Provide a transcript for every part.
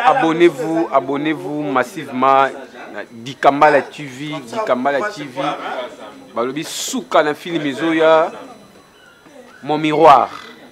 abonnez-vous massivement. Dikambala TV, Dikambala TV. Balobi souka na film ezoya. Mon miroir.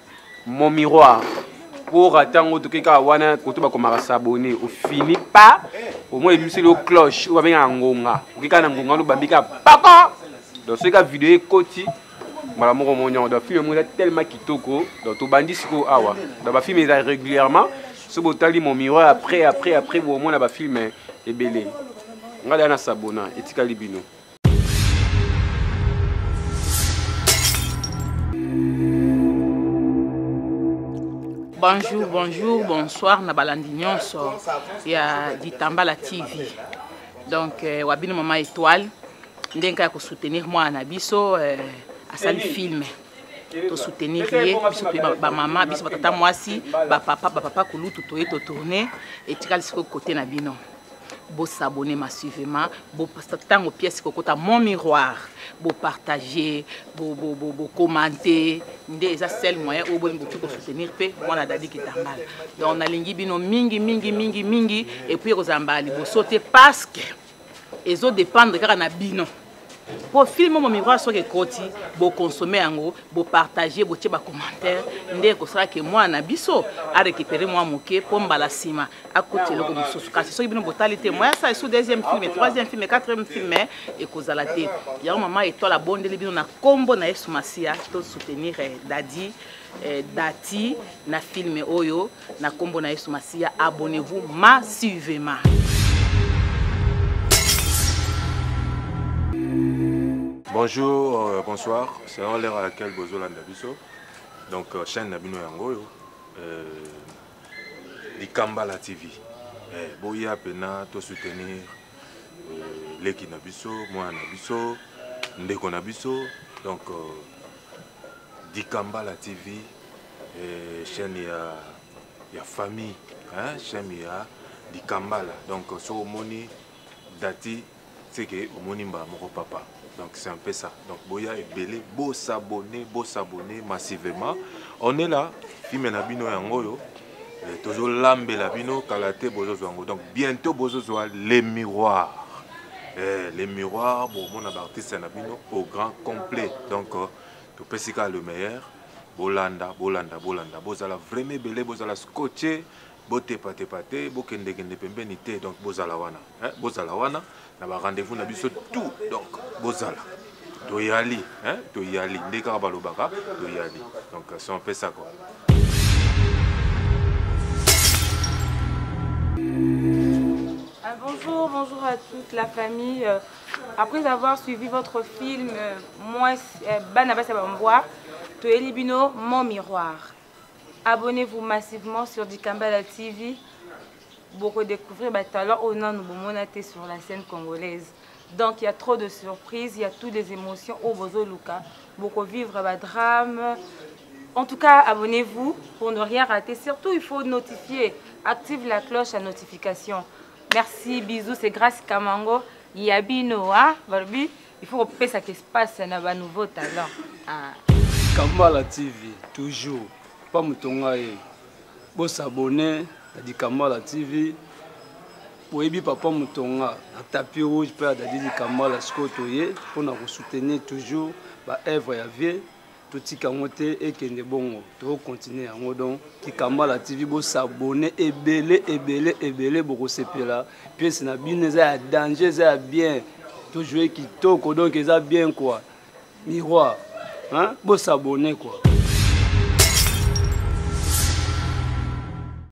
Pour attendre que quelqu'un wana koto ba komara s'abonner. Au fini pas. Au moins il le cloche ou bien ngonga. Quelqu'un na ngonga lo bambika papa. Dans ce cas vidéo koti. Voilà mon roman dans film est tellement kitoko. Dans to bandi siko awa. Dans ba film régulièrement. Ce botali mon miroir après au moins la film est belé. Ngala na sabona etika libino. Bonjour, bonsoir na balandi nyonso ya Ditambala TV. Donc wabino mama étoile ndenka ko soutenir moi na biso asali film. To soutenir ye biso ba mama biso batata mwasi ba papa kulutu to tourner etika lisiko côté na bino. Beau s'abonner massivement, beau tant aux pièces kokota mon miroir, beau partager, beau commenter, des seul moyen où bon beaucoup soutenir pe moi la dadi qui Ditambala. Donc on a lingi bino mingi et puis rozambali beau sauter parce que les autres dépendent car na bino. Pour filmer mon miroir sur les côtés, pour consommer ango, pour partager, pour tirer commentaire, ndé ko sera que moi na biso a récupérer moi moké pour mbalasima à côté le comme sous kasi so ibino botalité moi ça sous deuxième film, troisième film, quatrième film et kozalate. Ya maman et toi la bonne libino na combo na Yesu Masia to soutenir Dati na film oyo na combo na Yesu Masia abonnez-vous massivement. Bonjour, bonsoir, c'est l'heure à laquelle Bozo Landabiso. Donc, chaîne Nabino Yangoyo, Dikambala TV. Boya Pena, to soutenir Leki Nabiso, moi Nabiso, Ndeko Nabiso. Donc, Dikambala TV, chaîne ya famille, chaîne ya Dikambala. Donc, so moni Dati, c'est que moni mba moko papa. Donc c'est un peu ça. Donc boya est belé, beau s'abonner massivement. On est là, film nabino yangoyo, tozo lambe labino kalate bozo zwango. Donc bientôt bozo zwa les miroirs. Les miroirs, bon mon artiste nabino au grand complet. Donc to pesika le meilleur. Bolanda, bozala vraiment belé, bozala scotché. Bote pate, bokende pembe nité, donc bozala wana, na ba rendez-vous na biso tout, donc bozala. Toyali, ndeka balobaka, toyali. Donc c'est un peu ça quoi. Bonjour à toute la famille. Après avoir suivi votre film, moi, Banabasa Bamboa, Toyeli Bino, mon miroir. Abonnez-vous massivement sur Dikambala TV pour redécouvrir les talents au nom de sur la scène congolaise. Donc il y a trop de surprises, il y a toutes les émotions au Bozo Luka. Pour vivre un drame. En tout cas, abonnez-vous pour ne rien rater. Surtout, il faut notifier. Active la cloche à notification. Merci, bisous, c'est grâce Kamango. Yabino, Barbi. Il faut repérer ce qui se passe dans un nouveau talent. Dikambala TV, toujours. Pas moutonga et bon s'abonner à Dikambala TV pour aider papa moutonga à tapis rouge pour aider Dikambala scotoyer pour nous soutenir toujours bah œuvre ya vie tout tikamote et que ne bon to continuer en donc Dikambala TV bon s'abonner et belé beaucoup sepela puis c'est na bien ça danger ça bien toujours qui toko donc ça bien quoi miroir hein bon s'abonner quoi.